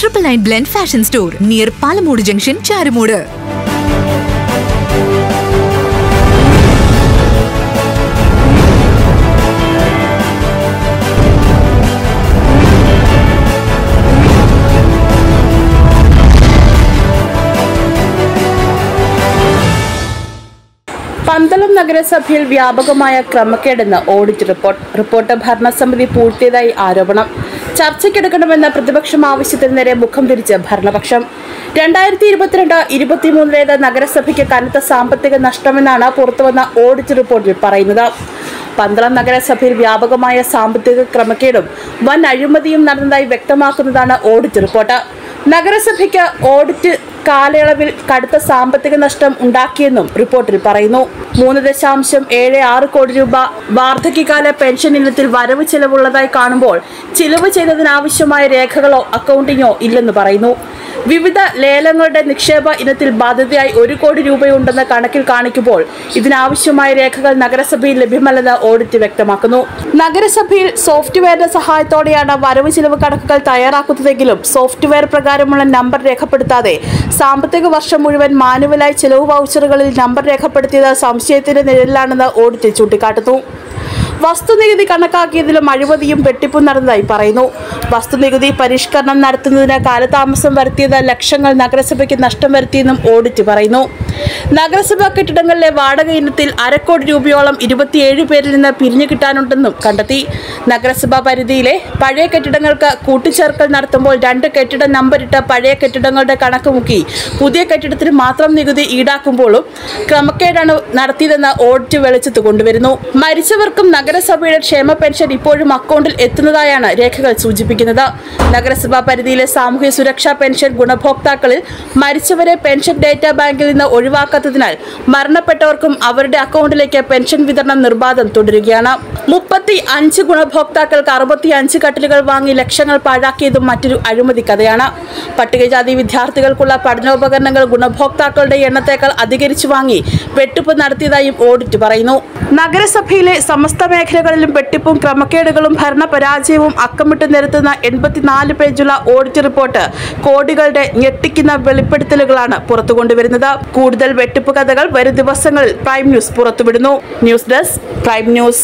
999 Blend Fashion Store near Palamodu Junction, Charamodu. Pandalam നഗരസഭയിൽ വ്യാപകമായ ക്രമക്കേടെന്ന് audit report ഭരണസമിതി പൂഴ്ത്തിയതായി ആരോപണം. ചർച്ചയ്ക്കെടുക്കണമെന്ന പ്രതിപക്ഷം ആവശ്യത്തിന് നേരെ മുഖം തിരിച്ച് ഭരണപക്ഷം. 2022-23 നഗരസഭയ്ക്ക് കനത്ത സാമ്പത്തിക നഷ്ടമെന്നാണ് പുറത്തുവന്ന ഓഡിറ്റ് റിപ്പോർട്ടിൽ പറയുന്നത്. പന്തളം നഗരസഭയിൽ വ്യാപകമായ സാമ്പത്തിക ക്രമക്കേടും വൻ അഴിമതിയും നടന്നതായി വ്യക്തമാക്കുന്നതാണ് ഓഡിറ്റ് റിപ്പോർട്ട്. നഗരസഭയ്ക്ക് ഓഡിറ്റ് കാലയളവിൽ കടുത്ത സാമ്പത്തിക നഷ്ടം ഉണ്ടാക്കിയെന്നും റിപ്പോർട്ടിൽ പറയുന്നു. 3.76 കോടി രൂപ വാർദ്ധക്യകാല പെൻഷൻ ഇനത്തിൽ വരവ് ചെലവുള്ളതായി കാണുമ്പോൾ ചിലവ് ചെയ്തതിനാവശ്യമായ രേഖകളോ അക്കൗണ്ടിങ്ങോ ഇല്ലെന്ന് പറയുന്നു. വിവിധ ലേലങ്ങളുടെ നിക്ഷേപ ഇനത്തിൽ ബാധ്യതയായി 1 കോടി രൂപയുണ്ടെന്ന് കണക്കിൽ കാണിക്കുമ്പോൾ ഇതിനാവശ്യമായ രേഖകൾ നഗരസഭയിൽ ലഭ്യമല്ലെന്ന് ഓഡിറ്റ് വ്യക്തമാക്കുന്നു. നഗരസഭയിൽ സോഫ്റ്റ്വെയറിന്റെ സഹായത്തോടെയാണ് വരവ് ചിലവ് കണക്കുകൾ തയ്യാറാക്കുന്നതെങ്കിലും സോഫ്റ്റ്വെയർ പ്രകാരമുള്ള നമ്പർ രേഖപ്പെടുത്താതെ സാമ്പത്തിക വർഷം മുഴുവൻ മാനുവലായി ചെലവ് വൗച്ചറുകളിൽ നമ്പർ രേഖപ്പെടുത്തിയത് സംശയത്തിന്റെ നിഴലിലാണെന്ന് ഓഡിറ്റ് ചൂണ്ടിക്കാട്ടുന്നു. വസ്തുനികുതി കണക്കാക്കിയതിലും അഴിമതിയും വെട്ടിപ്പും നടന്നതായി പറയുന്നു. വസ്തുനികുതി പരിഷ്കരണം നടത്തുന്നതിന് കാലതാമസം വരുത്തിയത് ലക്ഷങ്ങൾ നഗരസഭയ്ക്ക് നഷ്ടം വരുത്തിയെന്നും ഓഡിറ്റ് പറയുന്നു. നഗരസഭാ കെട്ടിടങ്ങളിലെ വാടക ഇനത്തിൽ 1/2 കോടി രൂപയോളം 27 പേരിൽ നിന്ന് പിരിഞ്ഞു കിട്ടാനുണ്ടെന്നും കണ്ടെത്തി. നഗരസഭാ പരിധിയിലെ പഴയ കെട്ടിടങ്ങൾക്ക് കൂട്ടിച്ചേർക്കൽ നടത്തുമ്പോൾ 2 കെട്ടിട നമ്പറിട്ട് പഴയ കെട്ടിടങ്ങളുടെ കണക്ക് മുക്കി പുതിയ കെട്ടിടത്തിന് മാത്രം നികുതി ഈടാക്കുമ്പോഴും ക്രമക്കേടാണ് നടത്തിയതെന്ന് ഓഡിറ്റ് വെളിച്ചത്ത് കൊണ്ടുവരുന്നു. മരിച്ചവർക്കും നഗരസഭയുടെ ക്ഷേമ പെൻഷൻ ഇപ്പോഴും അക്കൗണ്ടിൽ എത്തുന്നതായാണ് രേഖകൾ സൂചിപ്പിക്കുന്നത്. നഗരസഭാ പരിധിയിലെ സാമൂഹ്യ സുരക്ഷാ പെൻഷൻ ഗുണഭോക്താക്കളിൽ മരിച്ചവരെ പെൻഷൻ ഡേറ്റാ ബാങ്കിൽ നിന്ന് ഒഴിവാക്കാത്തതിനാൽ മരണപ്പെട്ടവർക്കും അവരുടെ അക്കൗണ്ടിലേക്ക് പെൻഷൻ വിതരണം നിർബാധം തുടരുകയാണ്. 35 ഗുണഭോക്താക്കൾക്ക് 65 കട്ടിലുകൾ വാങ്ങി ലക്ഷങ്ങൾ പാഴാക്കിയതും മറ്റൊരു അഴിമതി കഥയാണ്. പട്ടികജാതി വിദ്യാർത്ഥികൾക്കുള്ള പഠനോപകരണങ്ങൾ ഗുണഭോക്താക്കളുടെ എണ്ണത്തേക്കാൾ അധികരിച്ചു വാങ്ങി വെട്ടിപ്പ് നടത്തിയതായും ഓഡിറ്റ് പറയുന്നു. നഗരസഭയിലെ സമസ്ത മേഖലകളിലും വെട്ടിപ്പും ക്രമക്കേടുകളും ഭരണപരാജയവും അക്കമിട്ട് നിരത്തുന്ന 84 പേജുള്ള ഓഡിറ്റ് റിപ്പോർട്ട് കോടികളുടെ ഞെട്ടിക്കുന്ന വെളിപ്പെടുത്തലുകളാണ് പുറത്തുകൊണ്ടുവരുന്നത്. കൂടുതൽ വെട്ടിപ്പ് കഥകൾ വരും ദിവസങ്ങളിൽ പ്രൈം ന്യൂസ് പുറത്തുവിടുന്നു. News desk, prime news.